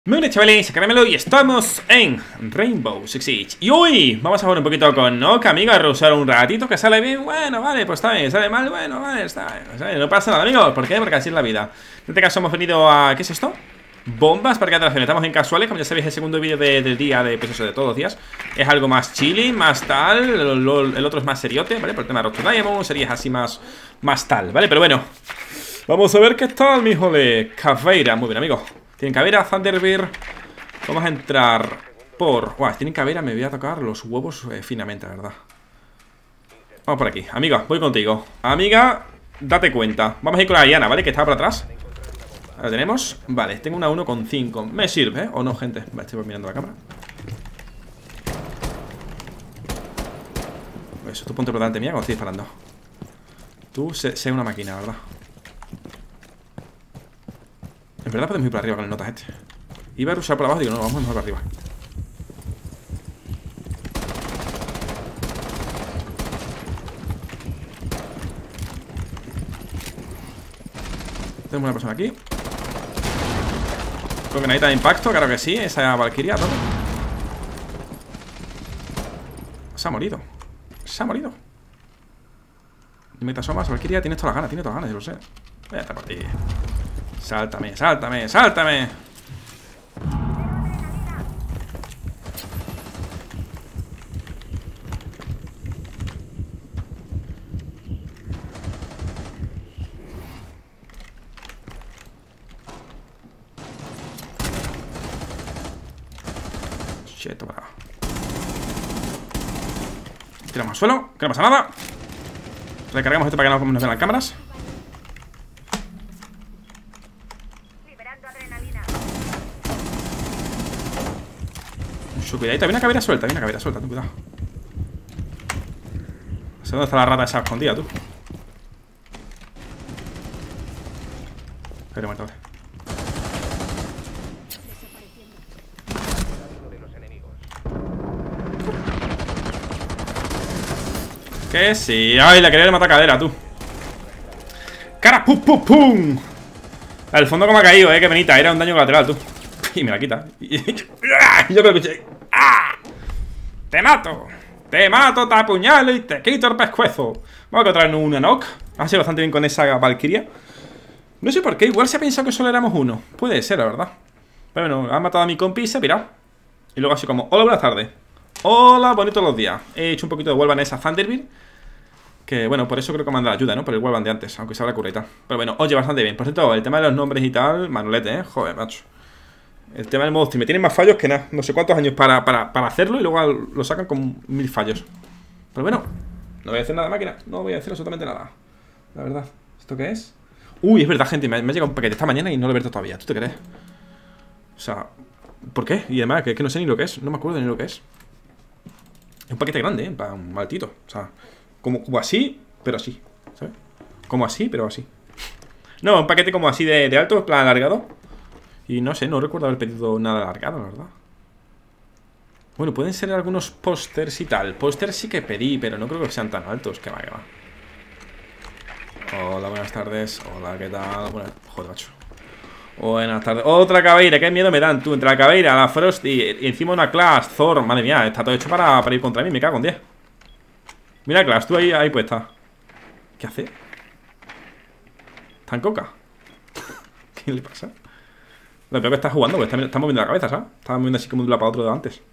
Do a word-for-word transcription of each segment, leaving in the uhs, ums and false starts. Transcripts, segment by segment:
Muy bien, chavales, Caramelo y estamos en Rainbow Six Siege. Y hoy vamos a jugar un poquito con Nock, amigo, a rusar un ratito, que sale bien, bueno, vale, pues está bien, sale mal, bueno, vale, está bien, ¿sabes? No pasa nada, amigos, ¿por qué? Porque así es la vida. En este caso hemos venido a... ¿qué es esto? Bombas para que atracción, estamos en casuales, como ya sabéis, el segundo vídeo de, del día, de, pues eso, de todos los días. Es algo más chilling, más tal, el, el otro es más seriote, ¿vale? Por el tema de Road to Diamond, series así más, más tal, ¿vale? Pero bueno, vamos a ver qué tal, mi hijo de Caveira, muy bien, amigo. Tienen Caveira, Thunderbird. Vamos a entrar por... Guau, tienen Caveira, me voy a tocar los huevos eh, finamente, la verdad. Vamos por aquí, amiga, voy contigo. Amiga, date cuenta. Vamos a ir con la Diana, ¿vale? Que está por atrás. ¿La tenemos? Vale, tengo una uno coma cinco. Me sirve, ¿eh? ¿O no, gente? Vale, estoy mirando la cámara. Eso, tú ponte por delante mía cuando estoy disparando. Tú sé, sé una máquina, ¿verdad? En verdad podemos ir por arriba con el notas este. Iba a rusar por abajo, digo, no, vamos mejor por arriba. Tenemos una persona aquí. Con granadita de impacto, claro que sí. Esa Valkyria, todo. Se ha morido. Se ha morido. Dime, te asomas, Valkyria, tienes todas las ganas, tienes todas las ganas, yo lo sé. Voy a estar por ti. Sáltame, sáltame, sáltame. Shit, toma. Tiramos al suelo, que no pasa nada. Recargamos esto para que no nos vean las cámaras. Su cuidadito, viene una Caveira suelta, viene una Caveira suelta, tú cuidado. No sé dónde está la rata esa escondida, tú. Pero muerto, vale. Que sí, ay, la quería matar cadera, tú. Cara, pum, pum, pum. Al fondo como ha caído, eh, que penita, era un daño colateral, tú. Y me la quita. Y yo creo que... ¡Ah! ¡Te mato! ¡Te mato, te apuñalo y te quito el pescuezo! Vamos a encontrar una Nock. Ha sido bastante bien con esa Valkyria. No sé por qué, igual se ha pensado que solo éramos uno. Puede ser, la verdad. Pero bueno, han matado a mi compi y se ha pirado. Y luego así como, hola, buenas tardes. Hola, bonitos los días. He hecho un poquito de Wallbang esa Thunderbird. Que bueno, por eso creo que me han dado ayuda, ¿no? Por el Wallbang de antes, aunque se habrá cura y tal. Pero bueno, oye, bastante bien. Por cierto, el tema de los nombres y tal, manolete, ¿eh? Joder, macho. El tema del modo Steam me tienen más fallos que nada. No sé cuántos años para, para, para hacerlo y luego lo sacan con mil fallos. Pero bueno, no voy a hacer nada, máquina. No voy a hacer absolutamente nada. La verdad. ¿Esto qué es? Uy, es verdad, gente. Me, me ha llegado un paquete esta mañana y no lo he abierto todavía. ¿Tú te crees? O sea, ¿por qué? Y además, que, que no sé ni lo que es. No me acuerdo ni lo que es. Es un paquete grande, ¿eh? Para un maltito. O sea, como, como así, pero así. ¿Sabes? Como así, pero así. No, un paquete como así de, de alto, en plan alargado. Y no sé, no recuerdo haber pedido nada alargado, la verdad. Bueno, pueden ser algunos pósters y tal. Pósters sí que pedí, pero no creo que sean tan altos. Que va, que va. Hola, buenas tardes. Hola, ¿qué tal? Bueno, joder, macho. Buenas tardes. Otra Caveira, qué miedo me dan, tú. Entre la Caveira, la Frost y, y encima una Clash, Thor. Madre mía, está todo hecho para, para ir contra mí. Me cago en diez. Mira, Clash, tú ahí, ahí puesta. ¿Qué hace? ¿Está en coca? ¿Qué le pasa? Lo peor que está jugando, porque está, está moviendo la cabeza, ¿sabes? Estaba moviendo así como de un lado para otro de antes.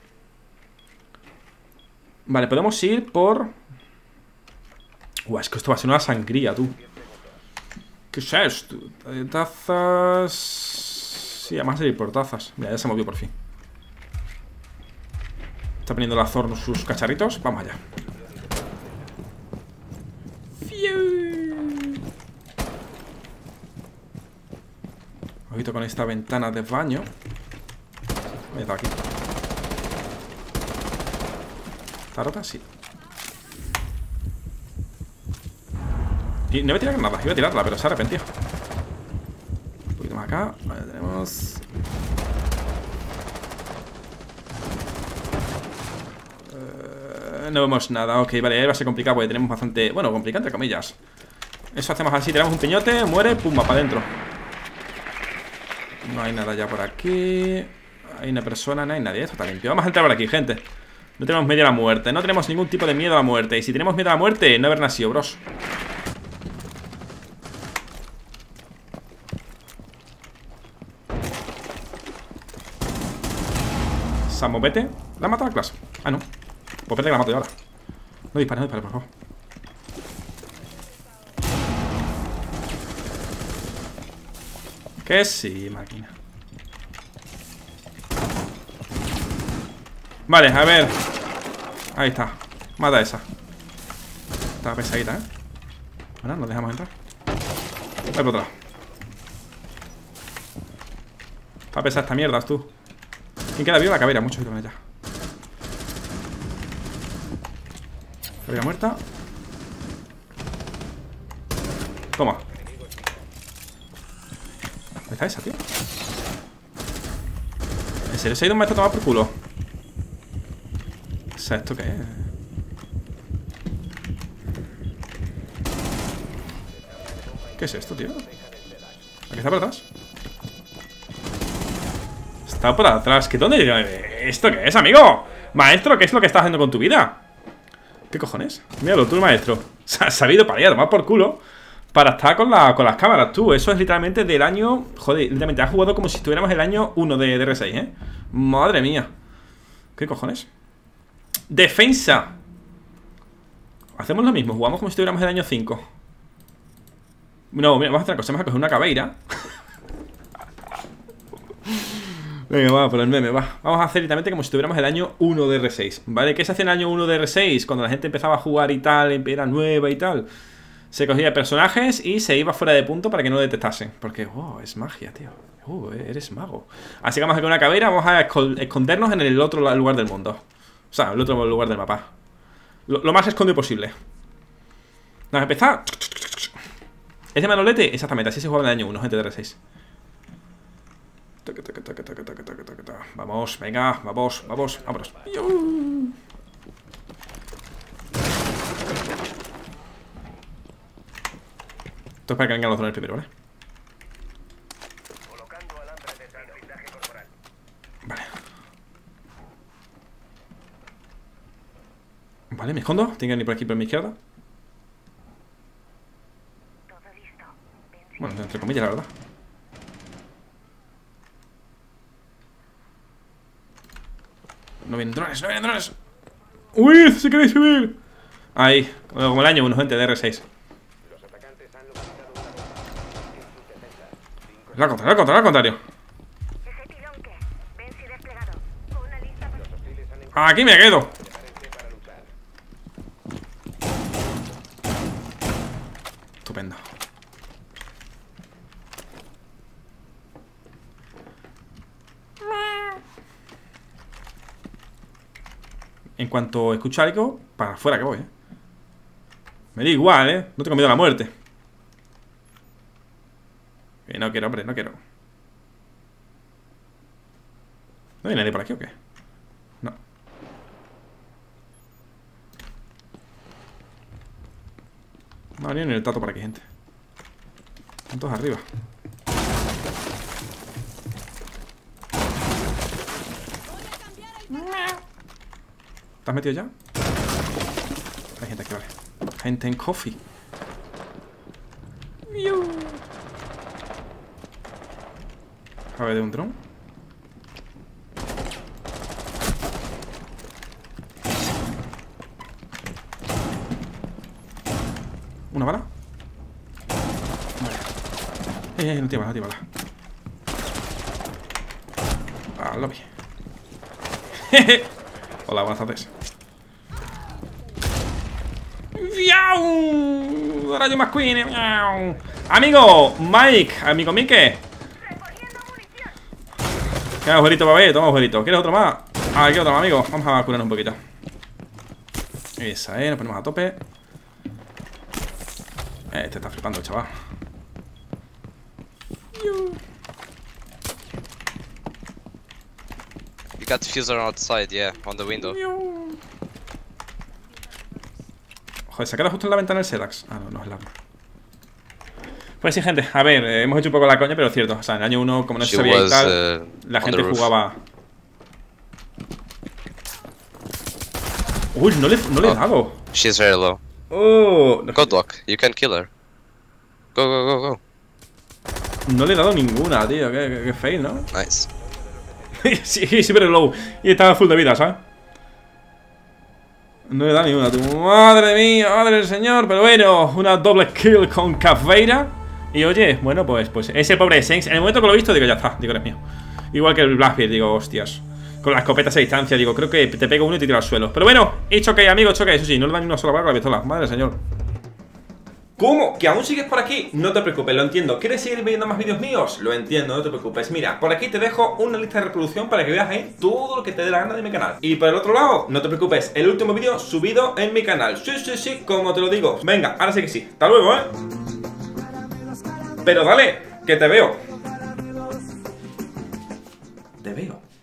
Vale, podemos ir por... Uah, es que esto va a ser una sangría, tú. ¿Qué es esto? Tazas... Sí, vamos a ir por tazas. Mira, ya se movió por fin. Está poniendo la Thor sus cacharritos. Vamos allá. Ojito con esta ventana de baño. Ahí está, aquí. ¿Está rota? Sí. Y no voy a tirar nada, iba a tirarla, pero se ha arrepentido. Un poquito más acá. Vale, tenemos... Uh, no vemos nada, ok, vale, va a ser complicado porque tenemos bastante... Bueno, complicado entre comillas. Eso hacemos así, tiramos un piñote, muere, pumba, para adentro. No hay nada ya por aquí. Hay una persona, no hay nadie. Esto está limpio. Vamos a entrar por aquí, gente. No tenemos miedo a la muerte. No tenemos ningún tipo de miedo a la muerte. Y si tenemos miedo a la muerte, no haber nacido, bros. Samo, vete. ¿La ha matado a clase? Ah, no. Pues espérate que la mato yo ahora. No dispare, no dispare, por favor. Que sí, máquina. Vale, a ver. Ahí está. Mata esa. Está pesadita, ¿eh? Bueno, nos dejamos entrar. Voy por otro lado. Está pesada esta mierda, tú. ¿Quién queda vivo? La cabera, mucho con ella. Cabera muerta. Toma. ¿Dónde está esa, tío? ¿En serio se ha ido un maestro a tomar por culo? O sea, ¿esto qué es? ¿Qué es esto, tío? ¿Aquí está por atrás? Está por atrás. ¿Qué dónde? ¿Esto qué es, amigo? Maestro, ¿qué es lo que estás haciendo con tu vida? ¿Qué cojones? Míralo tú, maestro. Se ha sabido para allá, tomar por culo. Para estar con, la, con las cámaras, tú. Eso es literalmente del año... Joder, literalmente has jugado como si estuviéramos el año uno de D R seis, ¿eh? Madre mía. ¿Qué cojones? Defensa. Hacemos lo mismo, jugamos como si estuviéramos el año cinco. No, mira, vamos a hacer una cosa. Vamos a coger una cabeira. Venga, va, por el meme, va. Vamos a hacer literalmente como si estuviéramos el año uno de R seis, ¿vale? ¿Qué se hace en el año uno de R seis? Cuando la gente empezaba a jugar y tal, era nueva y tal. Se cogía personajes y se iba fuera de punto para que no lo detectasen. Porque, wow, es magia, tío. Uh, eres mago. Así que vamos a hacer una caveira. Vamos a escondernos en el otro lugar del mundo. O sea, el otro lugar del mapa. Lo, lo más escondido posible. Vamos a empezar. ¿Es de manolete? Exactamente, así se juega en el año uno, gente de R seis. Vamos, venga, vamos, vamos, vámonos. Esto es para que vengan los drones primero, ¿vale? Vale. Vale, me escondo. Tiene que venir por aquí por mi izquierda. Bueno, entre comillas, la verdad. No vienen drones, no vienen drones. ¡Uy! ¡Si queréis subir! Ahí, como el año uno, gente de R seis. La contrario, la contrario, la contrario. Aquí me quedo. Estupendo. En cuanto escucho algo, para afuera que voy, ¿eh? Me da igual, ¿eh? No tengo miedo a la muerte. Que no quiero, hombre, no quiero. ¿No hay nadie por aquí o qué? No. No, ni en el tato por aquí, gente. Están todos arriba. ¿Te has metido ya? Hay gente aquí, vale. Gente en coffee. A ver, de un dron. ¿Una bala? Vale. Eh, eh, no tiene bala, no tiene bala. Ah, lobby. Jeje. Hola, buenas tardes. ¡Viau! Rayo McQueen. ¡Viau! Amigo, Mike, amigo Mike. ¿Qué agujerito, babé? Toma agujerito. ¿Quieres otro más? Ah, aquí otro más, amigo. Vamos a curarnos un poquito. Esa, eh, nos ponemos a tope. Este está flipando, chaval. You got diffuser outside, yeah, on the window. Joder, se queda justo en la ventana el Sedax. Ah, no, no es la. Pues sí, gente, a ver, eh, hemos hecho un poco la coña, pero es cierto. O sea, en el año uno, como no se She sabía y was, tal, uh, la on gente the roof. jugaba. Uy, no le, no le he Oh. dado. She's very low. Oh, Go, Doc. You can kill her. Go, go, go, go. no le he dado ninguna, tío. Qué, qué, qué fail, ¿no? Nice. Sí, sí, pero low. Y estaba full de vida, ¿sabes? No le he dado ni una, tú. Madre mía, madre del señor. Pero bueno, una doble kill con Caveira. Y oye, bueno, pues, pues ese pobre Sengs. En el momento que lo he visto, digo, ya está, digo, eres mío. Igual que el Blackbeard, digo, hostias. Con las escopetas a distancia, digo, creo que te pego uno y te tiro al suelo. Pero bueno, he choque, amigo, choque. Eso sí, no le da ni una sola bala con la pistola. Madre del señor. ¿Cómo? ¿Que aún sigues por aquí? No te preocupes, lo entiendo. ¿Quieres seguir viendo más vídeos míos? Lo entiendo, no te preocupes. Mira, por aquí te dejo una lista de reproducción para que veas ahí todo lo que te dé la gana de mi canal. Y por el otro lado, no te preocupes, el último vídeo subido en mi canal. Sí, sí, sí, como te lo digo. Venga, ahora sí que sí. Hasta luego, ¿eh? Pero dale, que te veo. Te veo.